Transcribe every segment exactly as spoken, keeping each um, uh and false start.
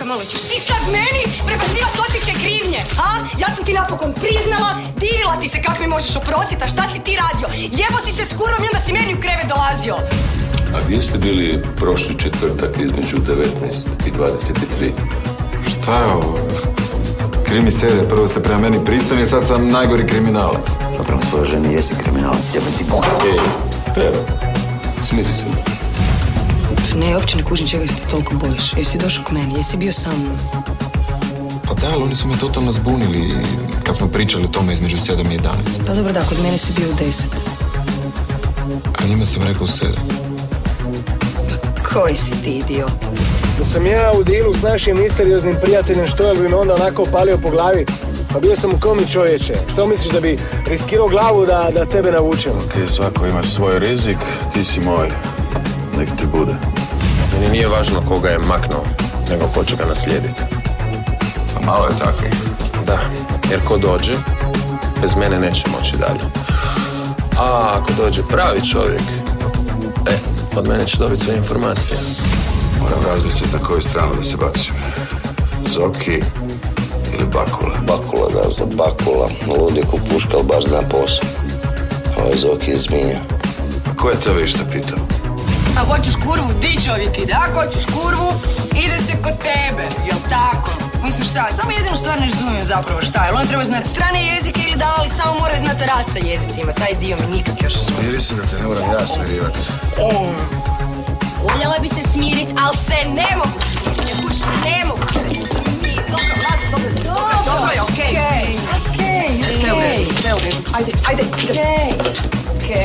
Luka, malo ćeš ti sad meni prebacivat osjećaj krivnje, a? Ja sam ti napokon priznala, divila ti se kak mi možeš oprostiti, a šta si ti radio? Jebo si se s kurvom i onda si meni u krevet dolazio. A gdje ste bili prošli četvrtak između devetnaest i dvadeset tri? Šta je ovo? Krimi serija, prvo ste prema meni pristojni, sad sam najgori kriminalac. Pa prema svojoj ženi jesi kriminalac, jebem ti Boga. Ej, Pero, smiri se. Ne, uopće ne kužim čega se ti toliko bojiš. Jesi došao k meni, jesi bio sa mnom? Pa da, ali oni su me totalno zbunili kad smo pričali o tome između sedam i jedanaest. Pa dobro, da, kod mene si bio u deset. A njima sam rekao u sedam. Pa koji si ti idiot? Da sam ja u dilu s našim misterioznim prijateljem Štojlvin onda onako palio po glavi. Pa bio sam u komi, čovječe. Što misliš da bi riskirao glavu da, da tebe navučem? Ok, svako ima svoj rizik, ti si moj. Nek ti bude. Meni nije važno koga je maknuo, nego ko će ga naslijediti. Pa malo je tako. Da, jer ko dođe, bez mene neće moći dalje. A ako dođe pravi čovjek, e, od mene će dobiti sve informacije. Moram razmisliti na koju stranu da se bacim. Zoki ili Bakula? Bakula, gazda, Bakula. Ludi ko puška, ali baš zna posao. Ovo je Zoki iz Zmija. A ko je tebe išta pitao? Ako hoćeš kurvu, di čovjek ide? Ako hoćeš kurvu, ide se kod tebe, jel tako? Mislim šta, samo jedinu stvar ne razumijem zapravo šta je. On treba znati strane jezike ili da, ali samo moraju znati rad sa jezicima. Taj dio mi nikak još svoj. Smiri se da te ne moram ja smirivati. Voljela bi se smirit, ali se ne mogu smirit. Ne kući, ne mogu se smirit. Dobro, Vlado, dobro, dobro, dobro je, okej. Okej, okej, sve u redu, sve u redu. Ajde, ajde, okej, okej.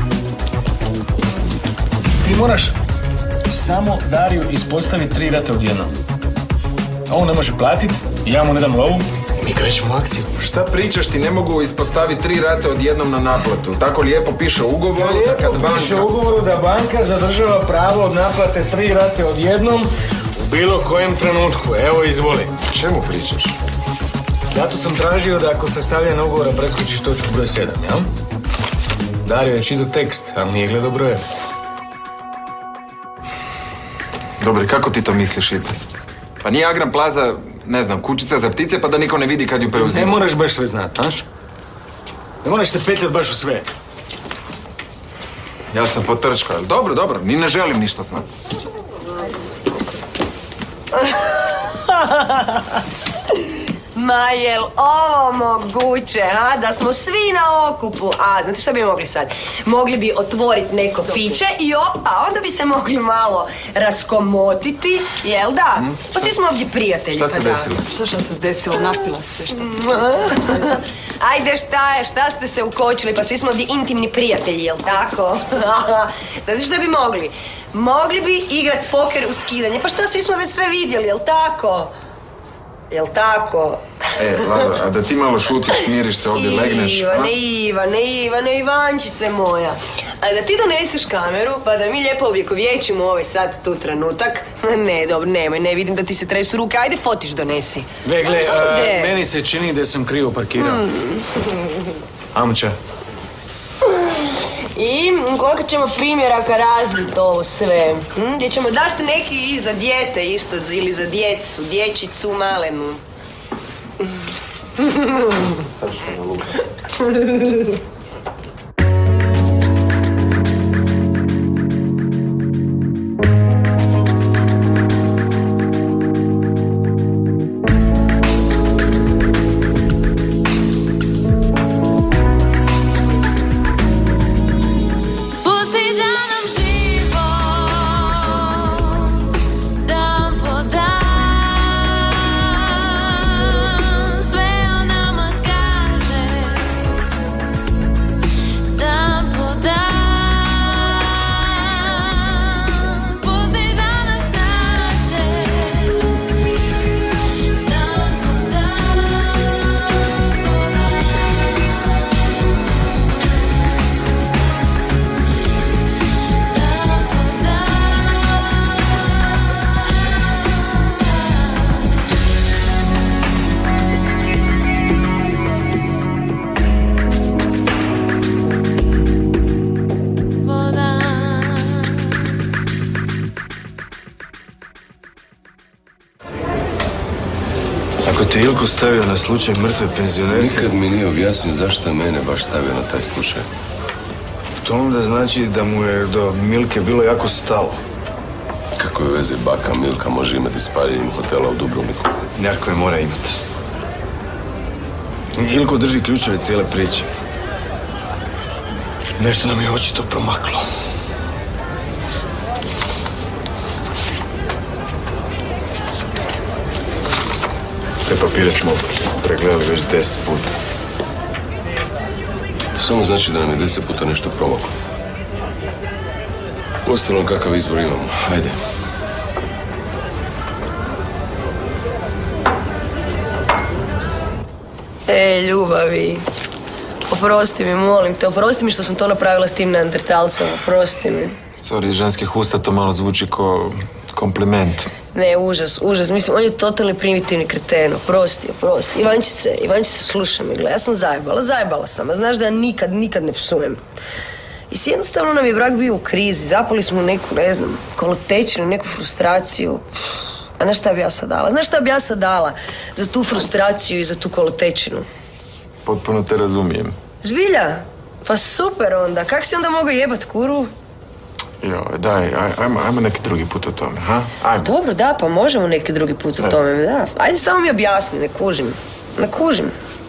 Ti moraš samo Dariju ispostaviti tri rate odjednom. A on ne može platiti, ja mu ne dam lovu. Mi krećemo akciju. Šta pričaš, ti ne mogu ispostaviti tri rate odjednom na naplatu. Tako lijepo piše u ugovoru da kad banka... Piše u ugovoru da banka zadržava pravo od naplate tri rate odjednom u bilo kojem trenutku. Evo, izvoli. Čemu pričaš? Zato sam tražio da ako sastavljanje ugovora preskočiš točku broj sedam, jel? Dario je čitao tekst, ali nije gledao broje. Dobro, kako ti to misliš izvesti? Pa nije Agram Plaza, ne znam, kućica za ptice pa da niko ne vidi kad ju preuzima. Ne moraš baš sve znati, znaš? Ne moraš se petljati baš u sve. Ja sam potrčko, ali dobro, dobro, ni ne želim ništa znati. Ma jel ovo moguće, a? Da smo svi na okupu. A, znate što bi mogli sad? Mogli bi otvoriti neko piće i opa, onda bi se mogli malo raskomotiti, jel da? Mm, pa svi smo ovdje prijatelji. Šta se desilo? Što šta se desilo? Napila se, šta se desilo? Ajde, šta je, šta ste se ukočili? Pa svi smo ovdje intimni prijatelji, jel tako? Znate što bi mogli? Mogli bi igrat poker u skidanje. Pa šta, svi smo već sve vidjeli, jel tako? Jel tako? E, Vlado, a da ti malo šutiš, smiriš se ovdje, legneš, Ivane, Ivane, Ivane, Ivančice moja. A da ti doneseš kameru, pa da mi lijepo uvjekovječimo ovaj sad tu trenutak. Ne, dobro, nemoj, ne vidim da ti se tresu ruke. Ajde, fotiš donesi. Gle, gle, meni se čini da sam krivo parkirao. Mm. Amča. I koliko ćemo primjeraka razviti ovo sve? Hm? Gdje ćemo dati neki i za dijete isto, ili za djecu, dječicu malenu. Ako te Ilko stavio na slučaj mrtve penzionerke... Nikad mi nije objasnio zašto je mene baš stavio na taj slučaj. To onda znači da mu je do Milke bilo jako stalo. Kakve veze baka Milka može imati s paljenjem hotela u Dubrovniku? Nekakve mora imati. Ilko drži ključeve cijele priče. Nešto nam je očito promaklo. Te papire smo pregledali već deset puta. To samo znači da nam je deset puta nešto promaklo. Uostalom kakav izbor imamo. Ajde. Ej, ljubavi. Oprosti mi, molim te. Oprosti mi što sam to napravila s tim neandertalcem. Oprosti mi. Sorry, ženskih usta to malo zvuči ko kompliment. Ne, užas, užas. Mislim, on je totalni primitivni kreten. Oprosti, oprosti. Ivančice, Ivančice, slušaj me, gle, ja sam zajebala, zajebala sam. A znaš da ja nikad, nikad ne psujem. I jednostavno nam je brak bio u krizi. Zapali smo u neku, ne znam, kolotečinu, neku frustraciju. A znaš šta bi ja sad dala? Znaš šta bi ja sad dala za tu frustraciju i za tu kolotečinu? Potpuno te razumijem. Zbilja? Pa super onda. Kak si onda mogao jebat kurvu? Joj, daj, aj, ajmo, ajmo neki drugi put o tome, ha? Ajmo. Dobro, da, pa možemo neki drugi put o tome, da. Ajde, samo mi objasni, ne kužim. Ne kužim.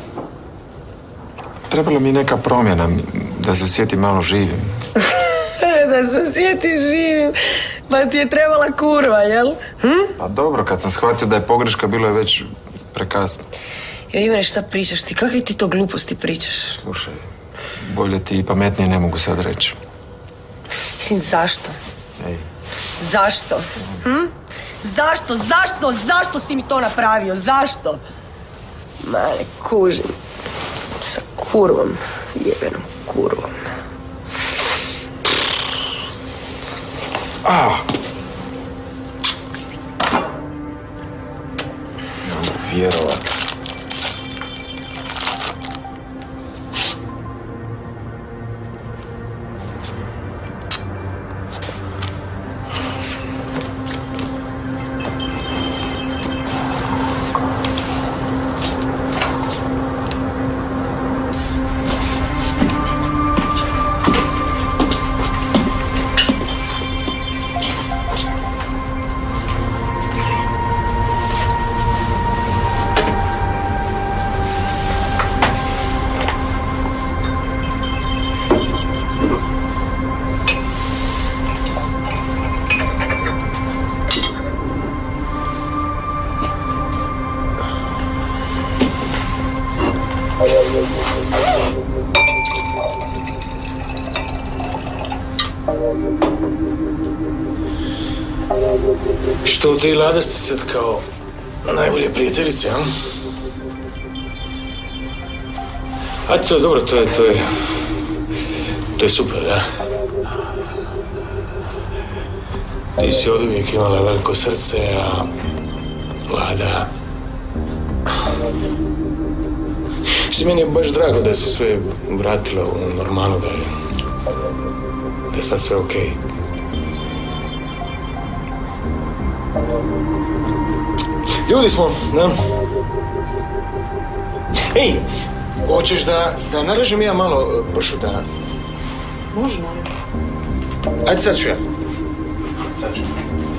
Trebala mi neka promjena, da se osjetim malo živim. Da se osjetim živim. Pa ti je trebala kurva, jel? Hm? Pa dobro, kad sam shvatio da je pogreška, bilo je već prekasno. Jo, Ivane, šta pričaš ti? Kakve ti to gluposti pričaš? Slušaj, bolje ti i pametnije ne mogu sad reći. Mislim, zašto? Ej. Zašto? Hm? Zašto? Zašto? Zašto si mi to napravio? Zašto? Ma, ne kužim. Sa kurvom. Jebenom kurvom. Ah. Ne mogu vjerovat. Što u te Lada ste sad kao najbolje prijateljice, a? Ajde, to je dobro, to je, to je, to je super, da? Ti si od uvijek imala veliko srce, a Lada... Si, meni je baš drago da se sve vratila u normalno, da je, da je sad sve okej. Ljudi smo, da? Ej, hoćeš da, da naležem ja malo pršuta? Može. Ajde, sad ću ja. Sad ću.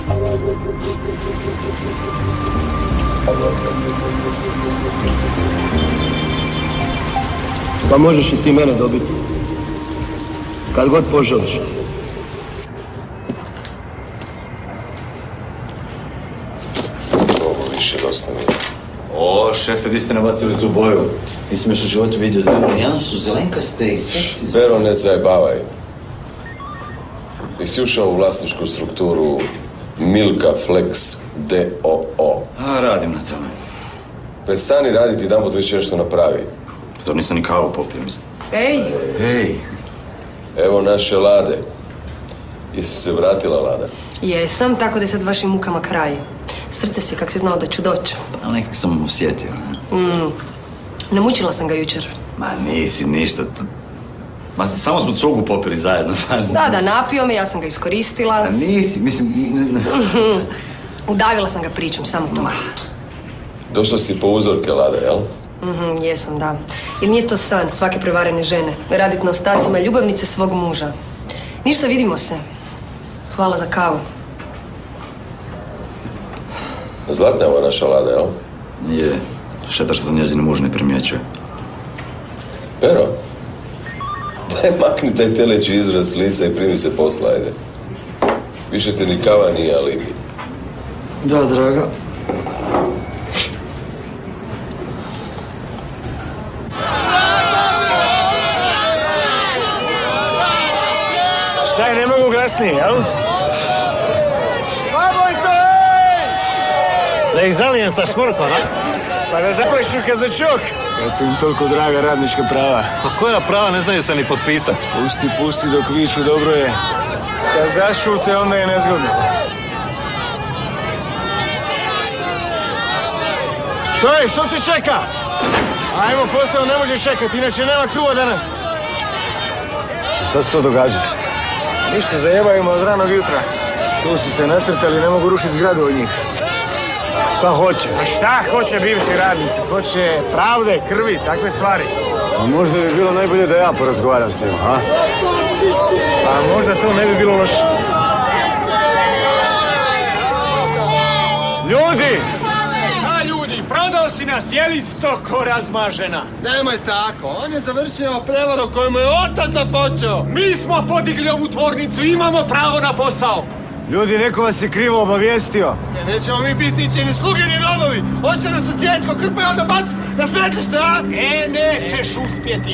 Pa možeš i ti mene dobiti. Kad god poželiš. Ovo više dosta mi. O, šefe, di ste nabacili tu boju? Nisam još u životu vidio da jedan su zelenkaste i seksi. Vero, ne zajebavaj. Jesi ušao u vlasničku strukturu Milka Flex D O O. A, radim na tome. Prestani raditi, jedan put već nešto napravi. To nisam ni kavu popio, mislim. Ej! Ej! Evo naše Lade. Jesi se vratila, Lada? Jesam, tako da je sad vašim mukama kraj. Srce si, kak si znao da ću doći. Pa nekak sam osjetio. Mm. Namučila sam ga jučer. Ma nisi ništa. Ma samo smo cugu popili zajedno. Da, da, napio me, ja sam ga iskoristila. A nisi, mislim... Udavila sam ga pričom, samo to. Došla si po uzorke, Lada, jel? Mhm, jesam, da. Ili nije to san svake prevarene žene? Radit na ostacima ljubavnice svog muža. Ništa, vidimo se. Hvala za kavu. Zlatna je ova naša Lada, jel? Je. Šteta što to njezini muž ne primjećuje. Pero, daj makni taj teleći izraz s lica i primi se posla, ajde. Više ti ni kava nije alibi. Da, draga. Šta je, ne mogu glasnije, jel? Slaboj to, ej! Da ih zalijem sa šmrkom, a? Pa da zaplašu kazačok. Ja sam im toliko draga radnička prava. Pa koja prava ne znaju se ni potpisat? Pusti, pusti dok višu, dobro je. Kad zašute, onda je nezgodno. Što je, što se čeka? Ajmo, posao ne može čekati, inače nema kruva danas. Što se to događa? Ništa, zajebajmo od ranog jutra. Tu su se nacrtali, ne mogu rušiti zgradu od njih. Šta hoće? A šta hoće bivši radnici? Hoće pravde, krvi, takve stvari. A možda bi bilo najbolje da ja porazgovaram s njima, a? Pa možda to ne bi bilo loše. Ljudi! A ljudi, prodao si nas, jeli sto ko razmažena. Nemoj tako, on je završio prevaru koju mu je otac započeo. Mi smo podigli ovu tvornicu, imamo pravo na posao. Ljudi, neko vas je krivo obavijestio. Ne, nećemo mi biti niči ni sluge ni robovi. Hoće nas u cvjetko krpe onda bac na smetlište, a? E, nećeš uspjeti.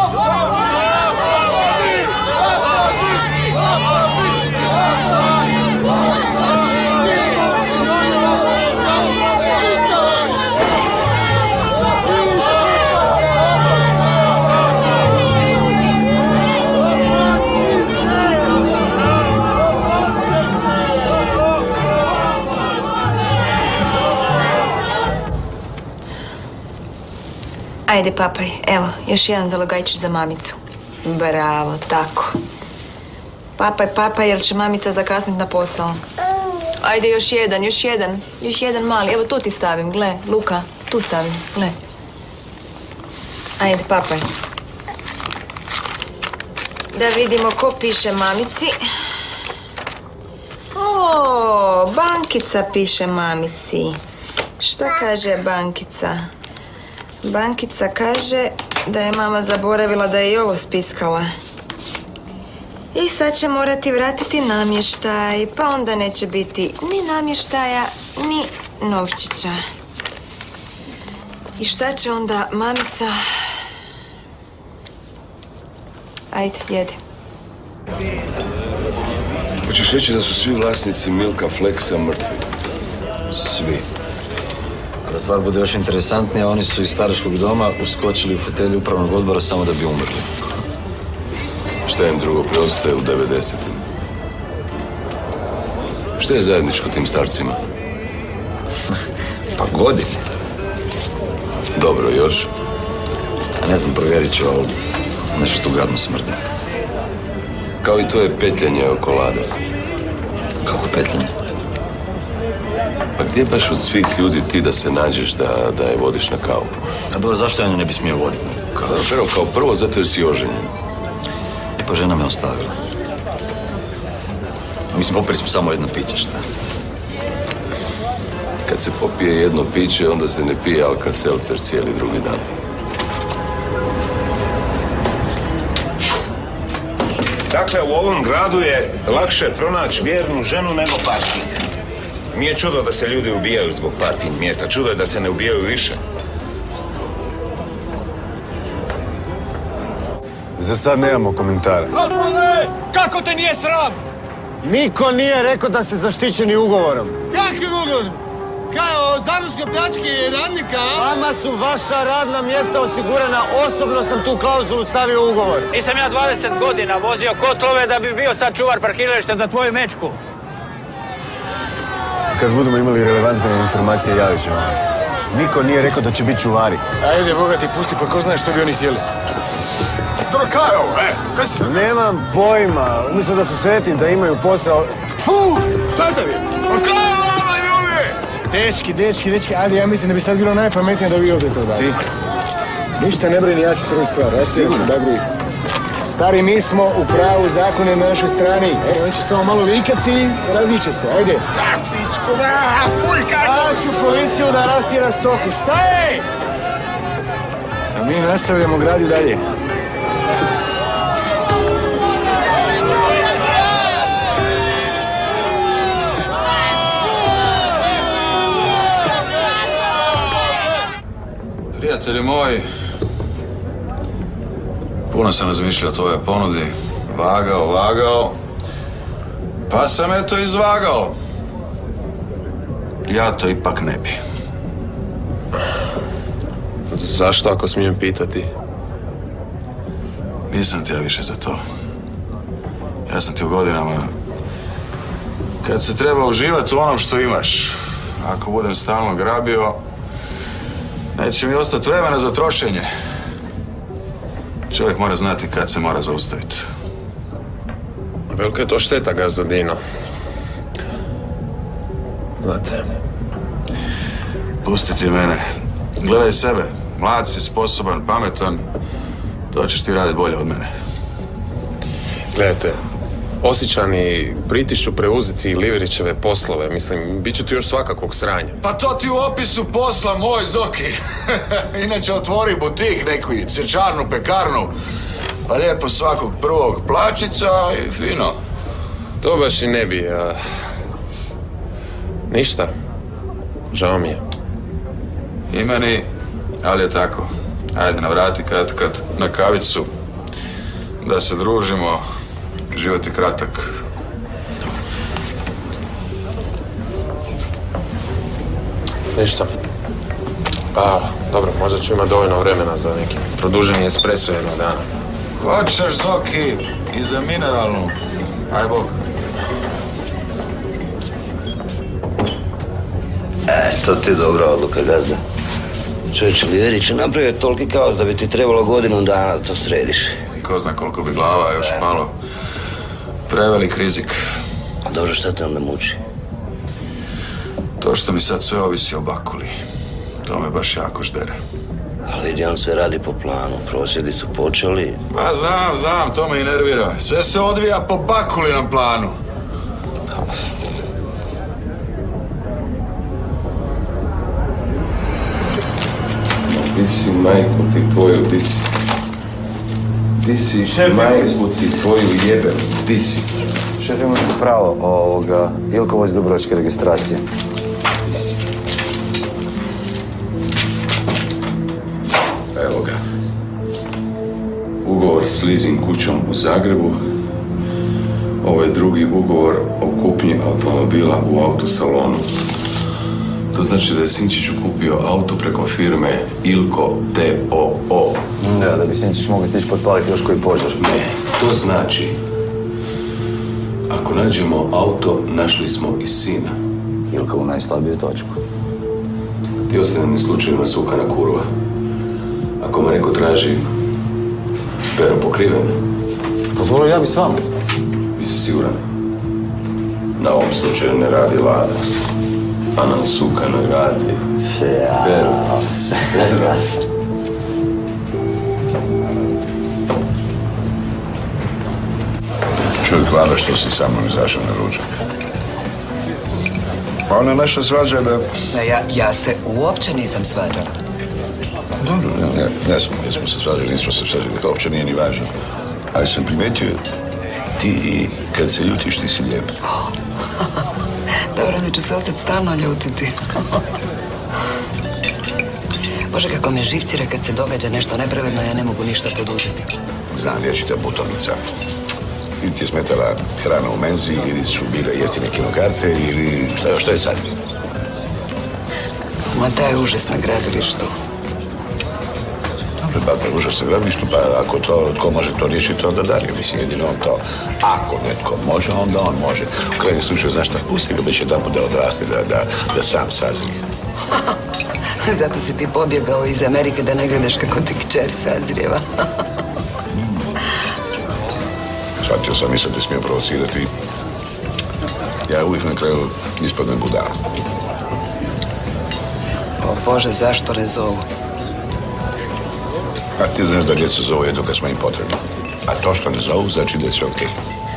Ajde, papaj, evo, još jedan zalogajčić za mamicu. Bravo, tako. Papaj, papaj, jer će mamica zakasniti na posao. Ajde, još jedan, još jedan, još jedan mali. Evo, tu ti stavim, gle, Luka, tu stavim, gle. Ajde, papaj. Da vidimo ko piše mamici. O, Bankica piše mamici. Šta kaže Bankica? Bankica kaže da je mama zaboravila da je i ovo spiskala. I sad će morati vratiti namještaj, pa onda neće biti ni namještaja, ni novčića. I šta će onda mamica? Ajde, jedi. Hoćeš reći da su svi vlasnici Milka Flexa mrtvi? Svi. Da stvar bude još interesantnija, oni su iz staračkog doma uskočili u fotelju upravnog odbora samo da bi umrli. Šta im drugo preostaje u devedesetim? Šta je zajedničko tim starcima? Pa godine. Dobro, još? A ne znam, provjerit ću, ali nešto tu gadno smrde. Kao i to je petljanje oko Lade. Kako petljanje? Pa gdje baš od svih ljudi ti da se nađeš da, da je vodiš na kavu? A dobro, zašto ja nju ne bi smio voditi? Kao, prvo, kao prvo, zato jer si oženjen. E pa žena me ostavila. Mislim, popili smo samo jedno piće, šta? Kad se popije jedno piće, onda se ne pije Alka-Seltzer cijeli drugi dan. Dakle, u ovom gradu je lakše pronaći vjernu ženu nego parking. Nije čudo da se ljudi ubijaju zbog parking mjesta, čudo je da se ne ubijaju više. Za sad nemamo komentara. Gospodine, kako te nije sram? Niko nije rekao da ste zaštićeni ugovorom. Kakvim ugovorom? Kao zadarskoj pljački radnika, a? Vama su vaša radna mjesta osigurana. Osobno sam tu klauzulu stavio u ugovor. Nisam ja dvadeset godina vozio kotlove da bi bio sad čuvar parkirališta za tvoju mečku. Kad budemo imali relevantne informacije, javit ćemo. Niko nije rekao da će biti čuvari. Ajde, Boga ti pusti, pa ko zna što bi oni htjeli. Dobro, kaj je ovo, e? Kaj si? Nemam pojma. Umjesto da su sretni da imaju posao... Puh, šta je tebi? Pa kaj je vama, ljudi? Dečki, dečki, dečki, ajde, ja mislim da bi sad bilo najpametnije da vi odete odavde. Ti? Ništa ne brini, ja ću treći stvar. Sigurno? Dobri. Stari, mi smo u pravu, zakon je na našoj strani. E, on će samo malo vikati, raziće se, ajde. Da, pičku, da, fuljka! Ja ću policiju da rastira stoku, šta je? A mi nastavljamo gradi dalje. Prijatelji moji, puno sam razmišljao o tvojoj ponudi, vagao, vagao, pa sam eto izvagao. Ja to ipak ne bi. Zašto, ako smijem pitati? Nisam ti ja više za to. Ja sam ti u godinama, kad se treba uživati u onom što imaš, ako budem stalno grabio, neće mi ostati vremena za trošenje. Čovjek mora znati kad se mora zaustaviti. Velika je to šteta, gazda Dino. Znate. Pusti ti mene. Gledaj sebe. Mlad si, sposoban, pametan. To ćeš ti raditi bolje od mene. Gledajte, Osječani pritišću preuzeti Liverićeve poslove. Mislim, bit će tu još svakakvog sranja. Pa to ti u opisu posla, moj Zoki. Inače otvori butik neki, cvjećarnu, pekarnu. Pa lijepo svakog prvog plaćica i fino. To baš i ne bi, a... Ništa. Žao mi je. I meni, ali je tako. Ajde, navrati kad, kad na kavicu, da se družimo. Život je kratak. Ništa. Pa, dobro, možda ću imati dovoljno vremena za neki produženi espresso jednog dana. Hoćeš, Zoki, i za mineralnu. Aj, Bog. E, to ti je dobra odluka, gazda. Čovječe, Liverić je napravio toliki kaos da bi ti trebalo godinu dana da to središ. Ko zna koliko bi glava još palo. Prevelik rizik. A dobro, šta te onda muči? To što mi sad sve ovisi o Bakuli. To me baš jako ždere. Ali vidi, on sve radi po planu. Prosvjedi su počeli. Pa znam, znam, to me i nervira. Sve se odvija po Bakulinom planu. Di si, majku ti tvoju, di si? Di si, majku ti tvoju jebem, di si? Šef, imate pravo, ovoga, Ilko vozi dubrovačke registracije. Di si? Evo ga. Ugovor s leasing kućom u Zagrebu. Ovo je drugi ugovor o kupnji automobila u autosalonu. To znači da je Sinčiću kupio auto preko firme Ilko D O O. Da, da bi Sinčić mogao stići potpaliti još koji požar. Ne, to znači ako nađemo auto, našli smo i sina. Ilka u najslabiju točku. Ti ostanem slučajima sukana kurva. Ako me neko traži pero pokriven. Pa dobro, ja bi s vama. Bi si siguran? Na ovom slučaju ne radi Lada. A nam sukano radi. Pero. Pero. Čuj, Klada, što si sa mnom izašao na ručak? Pa ona naša svađa da... Ne, ja, ja se uopće nisam svađala. Dobro, ne, ne znam, jesmo se svađali, nismo se svađali, to uopće nije ni važno. Ali sam primetio, ti i kad se ljutiš, ti si lijep. Dobro, onda ću se odsad stalno ljutiti. Bože, kako me živcira kad se događa nešto nepravedno, ja ne mogu ništa poduzeti. Znam, vječita putovnica. Ili ti je smetala hrana u menzi, ili su bile jeftine kinokarte, ili šta, što je sad? Ma taj užas na gradilištu. Dobro, pa užas na gradilištu, pa ako to, tko može to riješiti, onda Dario. Mislim, jedino on to. Ako netko može, onda on može. U krajnjem slučaju, znaš šta, pusti ga već jedan put da odraste, da, da, da sam sazrije. Zato si ti pobjegao iz Amerike da ne gledaš kako ti kćer sazrijeva. Shvatio sam, nisam te smio provocirati. Ja uvijek na kraju ispadnem budala. Bože, zašto ne zovu? A ti znaš da djeca zovu jedno kad smo im potrebni. A to što ne zovu, znači da je sve okej.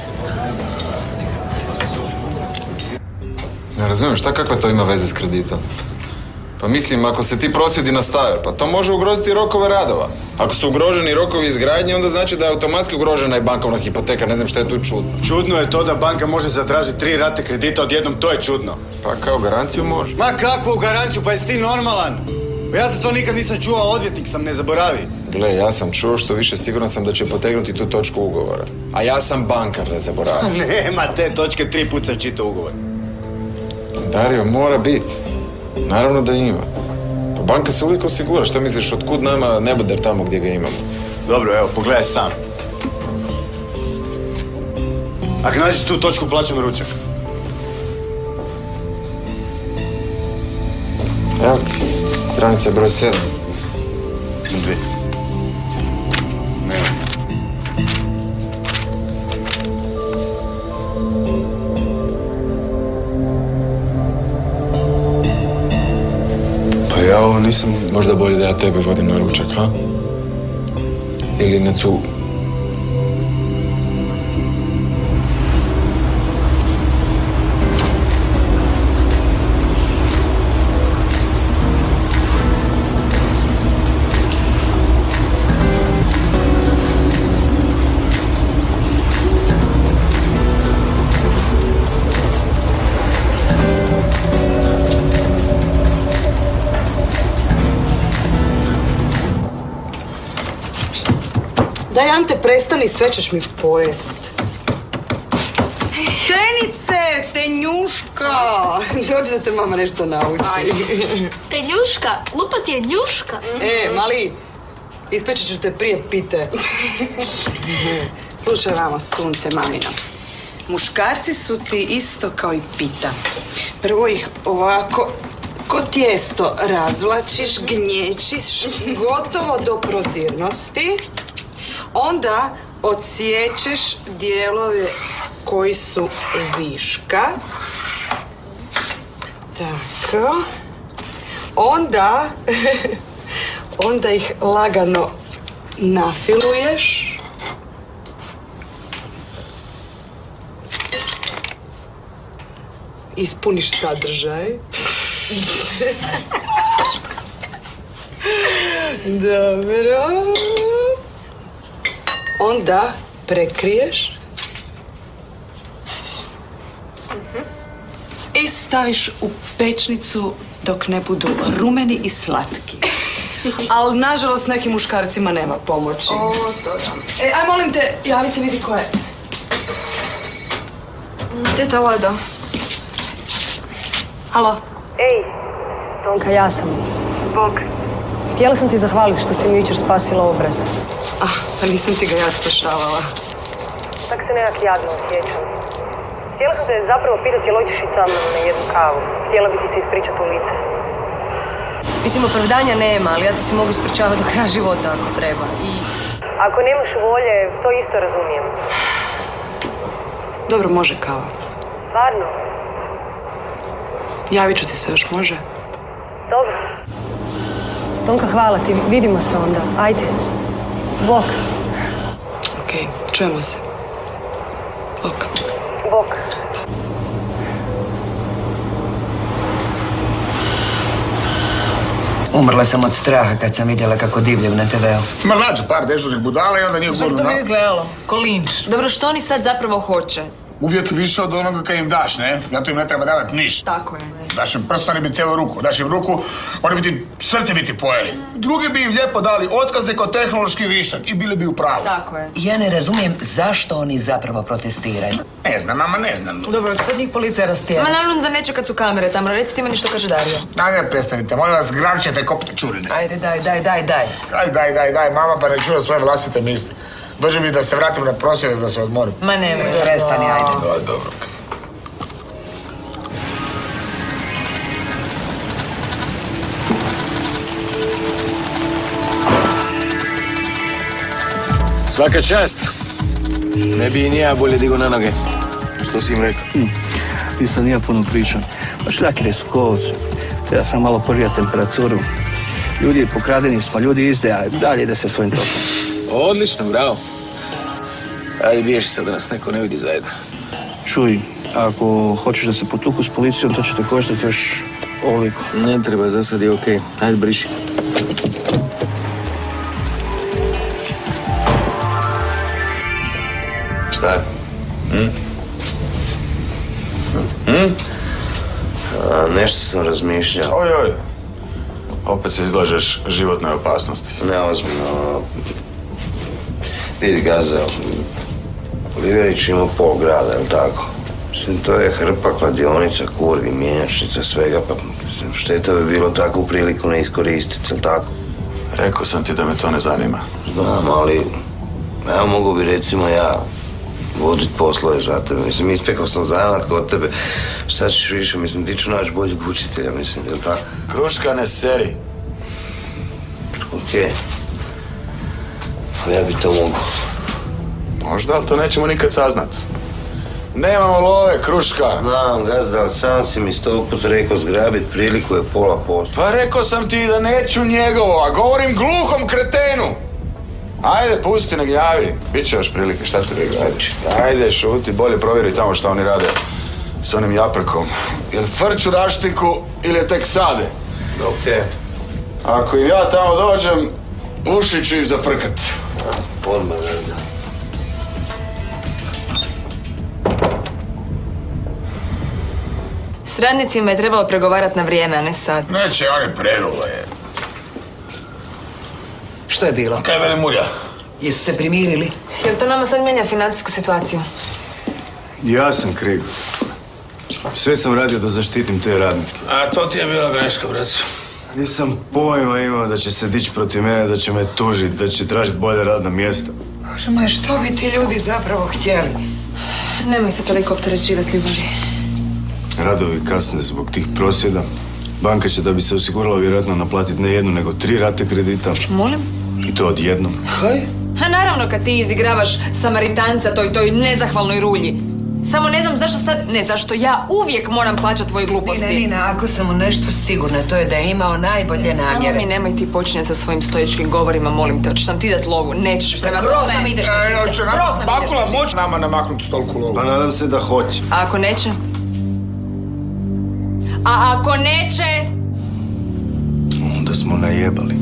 Ne razumijem, šta kakva to ima veze s kreditom? Pa mislim, ako se ti prosvjedi nastave, pa to može ugroziti rokove radova. Ako su ugroženi rokovi izgradnje, onda znači da je automatski ugrožena i bankovna hipoteka. Ne znam šta je tu čudno. Čudno je to da banka može zatražiti tri rate kredita odjednom, to je čudno. Pa kao garanciju može. Ma kakvu garanciju, pa jesi ti normalan? Pa ja za to nikad nisam čuo, odvjetnik sam, ne zaboravi. Gle, ja sam čuo, što više siguran sam da će potegnuti tu točku ugovora. A ja sam bankar, ne zaboravi. Nema te točke, tri put sam čitao ugovor. Dario, mora biti. Naravno da ima. Pa banka se uvijek osigura. Šta misliš, otkud nama neboder tamo gdje ga imamo? Dobro, evo, pogledaj sam. Ako nađeš tu točku, plaćam ručak. Evo ti, stranica broj sedam. Dvi. Nema. Pa ja ovo nisam... Možda bolje da ja tebe vodim na ručak, ha? Ili na cu... Daj, Ante, prestani, sve ćeš mi pojest. Tenice, Tenjuška! Dođi da te mama nešto nauči. Tenjuška? Glupa ti je njuška. E, mali, ispeći ću te prije pite. Slušaj vamo, sunce mamino. Muškarci su ti isto kao i pita. Prvo ih ovako ko tijesto razvlačiš, gnječiš, gotovo do prozirnosti. Onda odsiječeš dijelove koji su viška. Tako. Onda, onda ih lagano nafiluješ. Ispuniš sadržaj. Dobro. Onda prekriješ i staviš u pečnicu dok ne budu rumeni i slatki. Ali, nažalost, nekim muškarcima nema pomoći. O, to da. E, aj, molim te, javi se, vidi ko je. Teta Lada. Halo? Ej, Tonka, ja sam. Bog. Htjela sam ti zahvaliti što si mi jučer spasila obraz. Ah, pa nisam ti ga ja spašavala. Tak se nekak jadno osjećam. Htjela sam te zapravo pitati jel hoćeš ići sa mnom na jednu kavu. Htjela bi ti se ispričati u lice. Mislim, opravdanja nema, ali ja ti se mogu ispričavati do kraja života ako treba. I... Ako nemaš volje, to isto razumijem. Dobro, može kava. Stvarno? Javit ću ti se još, može? Dobro. Tonka, hvala ti. Vidimo se onda. Ajde. Bok. Okej, čujemo se. Bok. Bok. Umrla sam od straha kad sam vidjela kako divljaju na te veu. Ma nađu par dežurnih budala i onda njih gurnu na... Što bi izgledalo? Ko linč. Dobro, što oni sad zapravo hoće? Uvijek više od onoga kad im daš, ne? Zato im ne treba davati ništa. Tako je. Daš im prst, oni bi cijelu ruku. Daš im ruku, oni bi ti srce bi ti pojeli. Drugi bi im lijepo dali otkaze kao tehnološki višak i bili bi u pravu. Tako je. Ja ne razumijem zašto oni zapravo protestiraju. Ne znam, mama, ne znam. Dobro, sad njih policija rastijela. Ma naravno da neće kad su kamere tamo. Recite meni što kaže Dario. Daj, ne, prestanite. Molim vas, grančete kopne čurine. Ajde, daj, daj, daj, daj. Daj, daj, daj, daj. Mama pa ne čuje svoje vlastite misli. Dođe mi da se vratim na prosvjede da se odmorim. Ma nemoj. Prestani, ajde. Da, dobro. Svaka čast. Ne bi i ni ja bolje digo na noge. Što si im rekao? Hm. Nisam ni ja puno pričao. Baš ljaki reskolce. Treba sam malo poživjeti temperaturu. Ljudi pokradeni smo, ljudi izde, a dalje ide se svojim tokom. Odlično, bravo. Ajde, bježi sad da nas neko ne vidi zajedno. Čuj, ako hoćeš da se potuku s policijom, to će te koštati još ovoliko. Ne treba, za sad je okej. Ajde, briši. Šta je? Hm? Hm? A, nešto sam razmišljao. Oj, oj. Opet se izlažeš životnoj opasnosti. Ne, ozbiljno. Vidi, Gazda, Liverić ima pol grada, je li tako? Mislim, to je hrpa, kladionica, kurvi, mjenjačnica, svega, pa mislim, šteta bi bilo takvu priliku ne iskoristiti, je li tako? Rekao sam ti da me to ne zanima. Znam, ali evo mogu bi recimo ja vodit poslove za tebe. Mislim, ispekao sam zanat kod tebe. Šta ćeš više, mislim, ti ću naći boljeg učitelja, mislim, je li tako? Kruška, ne seri. Okej. Ja bi to mogu. Možda, ali to nećemo nikad saznat. Nemamo love, Kruška. Znam, Gazda, ali sam si mi sto put rekao zgrabit priliku je pola posto. Pa rekao sam ti da neću njegovo, a govorim gluhom kretenu. Ajde, pusti, nek javi. Biće još prilike, šta ti rekao? Ajde, ajde, šuti, bolje provjeri tamo šta oni rade s onim japrkom. Jel frču raštiku ili je tek sade? Okej. Ako i ja tamo dođem, uši ću ih zafrkat. Odmah, Gazda. S radnicima je trebalo pregovarati na vrijeme, a ne sad. Neće oni pregovore. Što je bilo? Kaj vele mulja? Jesu se primirili? Jel to nama sad mijenja financijsku situaciju? Ja sam kriv. Sve sam radio da zaštitim te radnike. A to ti je bila greška, bracu. Nisam pojma imao da će se dići protiv mene, da će me tužiti, da će tražiti bolje radna mjesta. Bože moj, što bi ti ljudi zapravo htjeli? Nemoj se toliko opterećivati, ljubavi. Radovi kasne zbog tih prosvjeda. Banka će da bi se osigurala vjerojatno naplatiti ne jednu, nego tri rate kredita. Molim? I to odjednom. Haj? A naravno kad ti izigravaš Samaritanca toj toj nezahvalnoj rulji. Samo ne znam zašto sad, ne zašto ja uvijek moram plaćati tvoje gluposti. Nina, Nina, ako sam u nešto sigurna, to je da je imao najbolje namjere. Samo mi nemoj ti počinjati sa svojim stojičkim govorima, molim te. Hoćeš nam ti dat lovu? Nećeš. Prema Grozno mi ideš na živce. Grozno mi ideš Bakula, moći nama namaknuti toliku lovu. Pa nadam se da hoće. A ako neće? A ako neće? Onda smo najebali.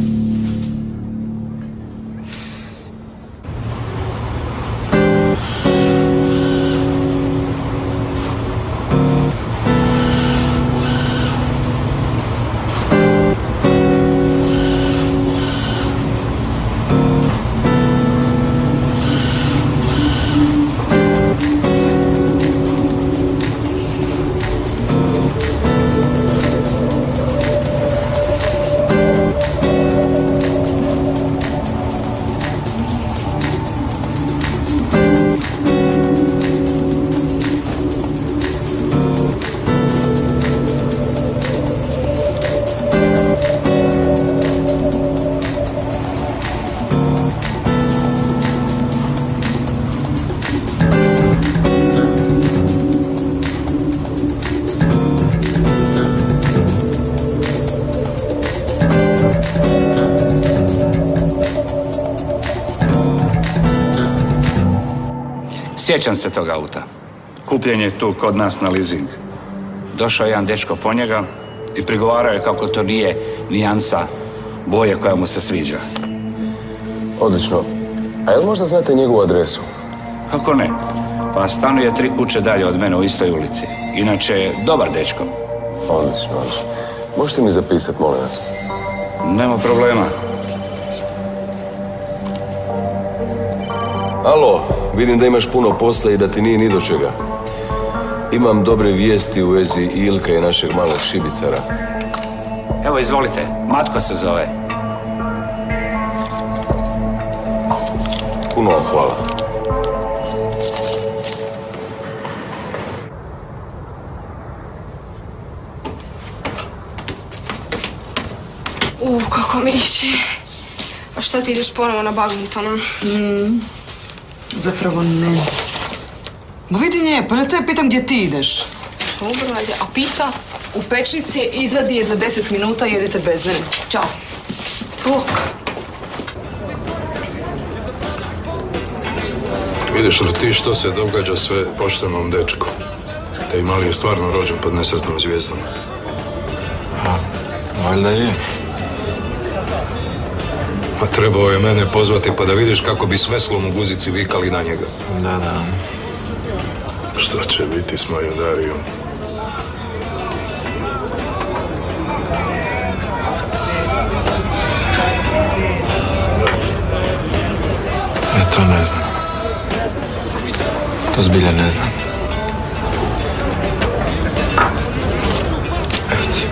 Sjećam se tog auta. Kupljen je tu kod nas na leasing. Došao je jedan dečko po njega i prigovarao je kako to nije nijansa boje koja mu se sviđa. Odlično. A jel možda znate njegovu adresu? Kako ne? Pa stanuje tri kuće dalje od mene u istoj ulici. Inače, dobar dečko. Odlično, odlično. Možete mi zapisati, molim vas? Nema problema. Alo, vidim da imaš puno posla i da ti nije ni do čega. Imam dobre vijesti u vezi Ilka i našeg malog šibicara. Evo, izvolite. Matko se zove. Puno vam hvala. U, kako miriši. A šta ti ideš ponovo na badmintonu? Mm, zapravo ne. Ma vidi nje, pa ne te pitam gdje ti ideš. Dobro, ajde. A pita? u pečnici, izvadi je za deset minuta i jedite bez mene. Ćao. Bok. Vidiš li ti što se događa sve poštenom dečku? Taj mali je stvarno rođen pod nesretnom zvijezdom. A, valjda je. A trebao je mene pozvati pa da vidiš kako bi s veslom u guzici vikali na njega. Da, da. Što će biti s mojom Darijom? Ja to ne znam. To zbilja ne znam. Evo ti.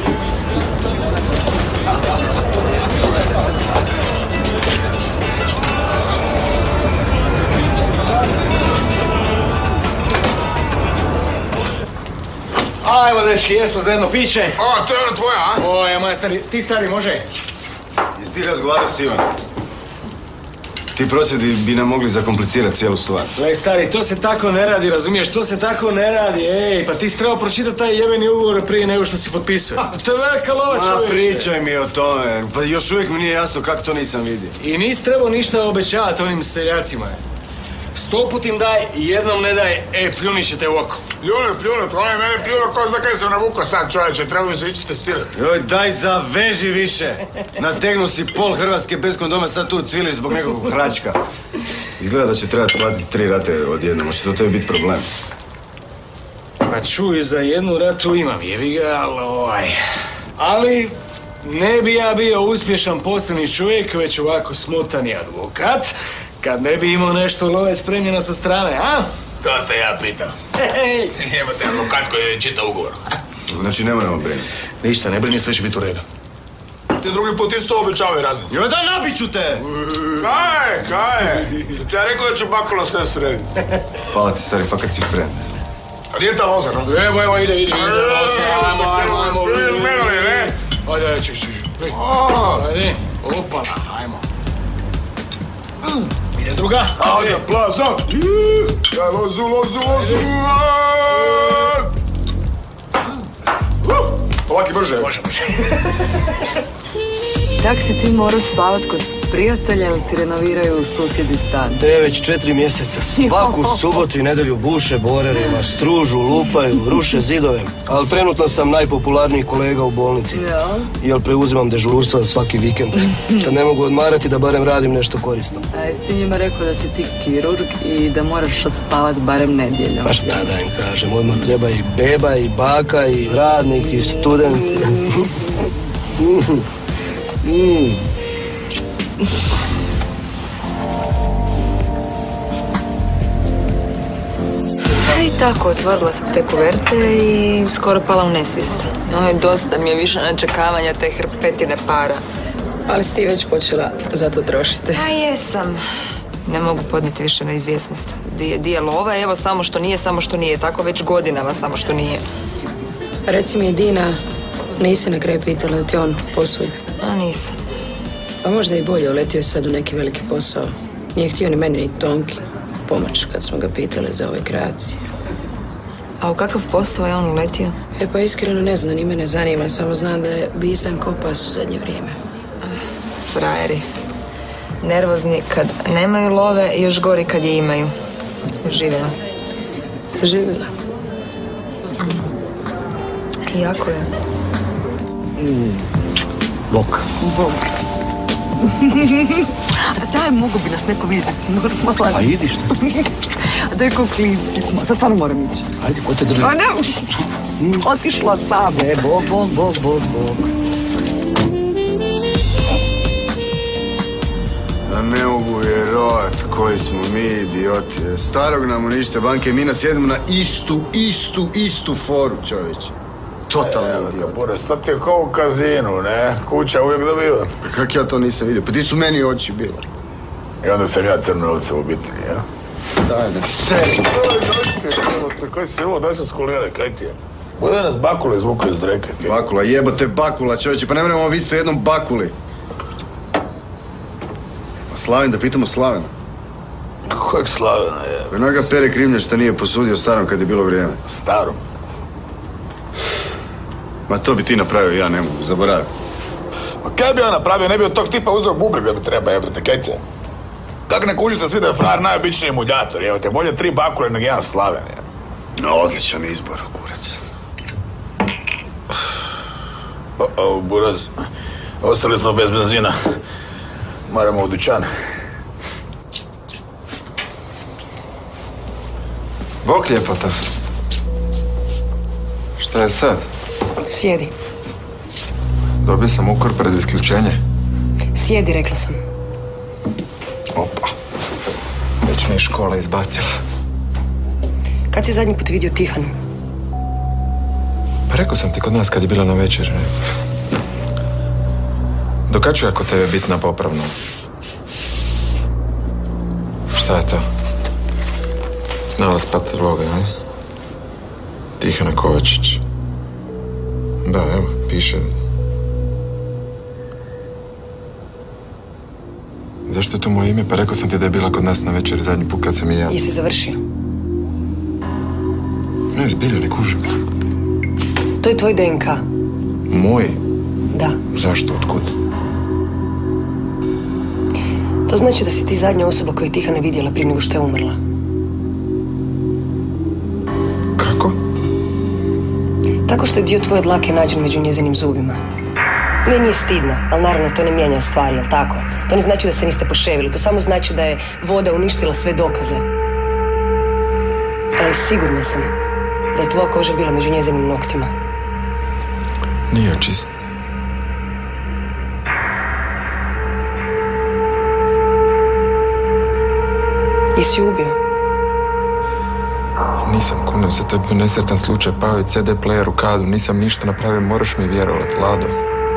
Ajmo, dečki, jesmo za jedno piće. A, to je ono tvoja, a? O, ja moj stari, ti stari, može? Jesi ti razgovarao s Ivanom? Ti prosvjedi bi nam mogli zakomplicirati cijelu stvar. Gle, stari, to se tako ne radi, razumiješ? To se tako ne radi, ej, pa ti si trebao pročitati taj jebeni ugovor prije nego što si potpisao. To je velika lova, čovječe. Ma, pričaj mi o tome, pa još uvijek mi nije jasno kako to nisam vidio. I nisi trebao ništa obećavati onim seljacima. Sto put im daj, jednom ne daj, e, pljunit ćete u oko. Pljunut, pljunut, on je mene pljunuo ko zna kaj sam navukao sad, čovječe, treba mi se ići testirati. Joj, daj zaveži više. Nategnu si pol Hrvatske bez kondoma, sad tu cviliš zbog nekog hračka. Izgleda da će trebati platiti tri rate odjednom, će to tebi biti problem. Pa čuj, za jednu ratu imam, jebi ga, ali ovaj... Ali, ne bi ja bio uspješan poslovni čovjek, već ovako smotani advokat, kad ne bi imao nešto love spremljeno sa strane, a? To te ja pitam. Hej! Jebate advokat koji je čitao ugovor. Znači ne moramo brinuti. Ništa, ne brini, sve će biti u redu. Ti drugi put isto obećavaju radnici. Joj, da nabiću te! Kaj, kaj? Ti ja rekao da ću bakalo sve srediti. Hvala ti, stari, fakat si friend. A nije ta loza, no? Evo, evo, ide, ide, ide. Ajmo, ajmo, ajmo. Menali, ne? Ajde, ajde, češ, češ. Ajde, opala, ajmo. Ide druga. Ajde, plaza. Ja, lozu, lozu, lozu. Ovaki brže. Može, može. Tak si ti morao spavat kod prijatelja ili ti renoviraju susjedi stan? Te već četiri mjeseca. Svaku subotu i nedelju buše borerima, stružu, lupaju, ruše zidove. Ali trenutno sam najpopularniji kolega u bolnici. Ja? Jer preuzimam dežurstva za svaki vikend. Kad ne mogu odmarati da barem radim nešto korisno. A jesi ti njima rekao da si ti kirurg i da moraš odspavat barem nedjeljom? Pa šta da im kažem, odmah treba i beba, i baka, i radnik, i student. Mm. I tako, otvorila sam te kuverte i skoro pala u nesvijest. Oj, dosta mi je više načekavanja te hrpetine para. Ali si ti već počela za to trošiti. A jesam. Ne mogu podnijeti više neizvjesnost. Di, di je lova, evo samo što nije, samo što nije. Tako već godinama samo što nije. Reci mi, Dina, nisi na kraju pitala da ti on posudi? A nisam. Pa možda i bolje, uletio je sad u neki veliki posao. Nije htio ni meni ni Tonki pomoć kad smo ga pitali za ove kreacije. A u kakav posao je on uletio? E pa iskreno ne znam, ni mene zanima, samo znam da je bisan ko pas u zadnje vrijeme. Frajeri. Nervozni kad nemaju love i još gori kad je imaju. Živjela. Živjela. Jako je. Mm. Bok. Bog. A daj, mogu bi nas neko vidjeti, si normalan. Pa idi što? A daj ko klinci smo, sad stvarno moram ići. Ajde, ko te drži? A ne, otišla sam. E, bog, bog, bog, bog, bog. Da ne mogu vjerovat koji smo mi idioti. Starog nam unište banke, mi nas jedemo na istu, istu, istu foru, čovječe. Totalno idiot. Boris, to ti je kao u kazinu, ne? Kuća uvijek dobiva. Pa kak ja to nisam vidio? Pa ti su meni oči bile. I onda sam ja crno ovce u obitelji, ja? Daj, da seri. Kaj si ovo, daj se skuliraj, kaj ti je? Bude nas bakule zvuku iz dreke. Bakula, jebote bakula, čovječe, pa ne moramo vi isto jednom bakuli. A Slaven, da pitamo Slavena. Kojeg Slavena je? Onoga pere krivnje što nije posudio starom kad je bilo vrijeme. Starom? Ma to bi ti napravio, ja ne mogu, zaboravim. Ma kaj bi ja napravio, ne bi od tog tipa uzeo bubreg ako treba, evrate, kaj ti je? Kako ne kužite svi da je frajer najobičniji muljator, evo te, bolje tri bakule nego jedan slaven, je. No, odličan izbor, kurac. O, o, buraz, ostali smo bez benzina. Moramo u dućan. Bok ljepota. Šta je sad? Sjedi. Dobio sam ukor pred isključenje. Sjedi, rekla sam. Opa. Već me je škola izbacila. Kad si zadnji put vidio Tihanu? Pa rekao sam ti kod nas kad je bila na večer. Do kad ću ja kod tebe biti na popravnom? Šta je to? Nalaz patologa, ne? Tihana Kovačić. Da, evo, piše. Zašto je to moje ime? Pa rekao sam ti da je bila kod nas na večer zadnji put kad sam i ja. Jesi završio? Ne, zbilja, ne kužim. To je tvoj D N K. Moj? Da. Zašto? Otkud? To znači da si ti zadnja osoba koju je Tihana vidjela prije nego što je umrla. Kako? Tako što je dio tvoje dlake nađen među njezinim zubima. Ne, nije stidna, ali naravno to ne mijenja stvari, jel tako? To ne znači da se niste poševili, to samo znači da je voda uništila sve dokaze. Ali sigurna sam da je tvoja koža bila među njezinim noktima. Nije čist. Jesi ubio? Nisam, kunem se, to je bio nesretan slučaj. Pao je C D player u kadu, nisam ništa napravio, moraš mi vjerovat, Lado.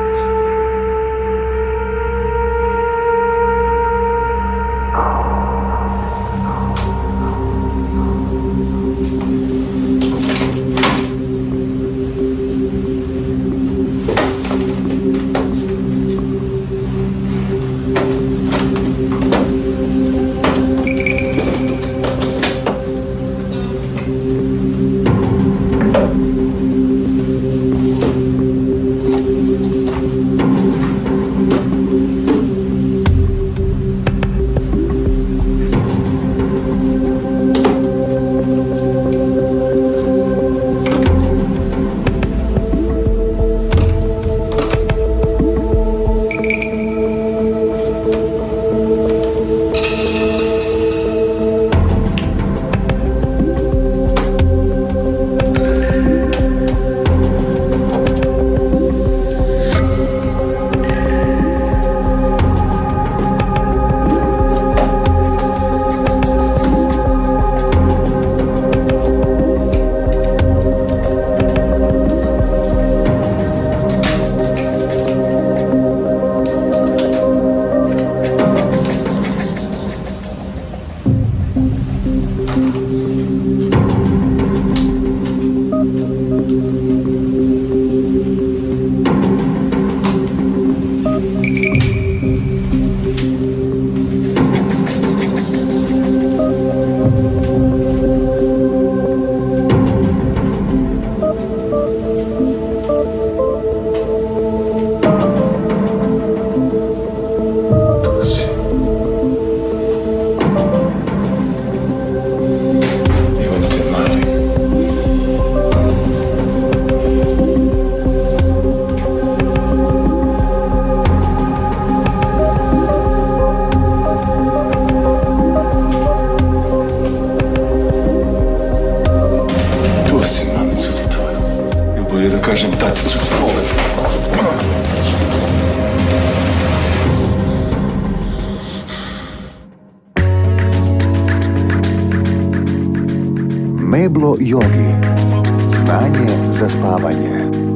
kažem taticu. Meblo Yogi. Znanje za spavanje.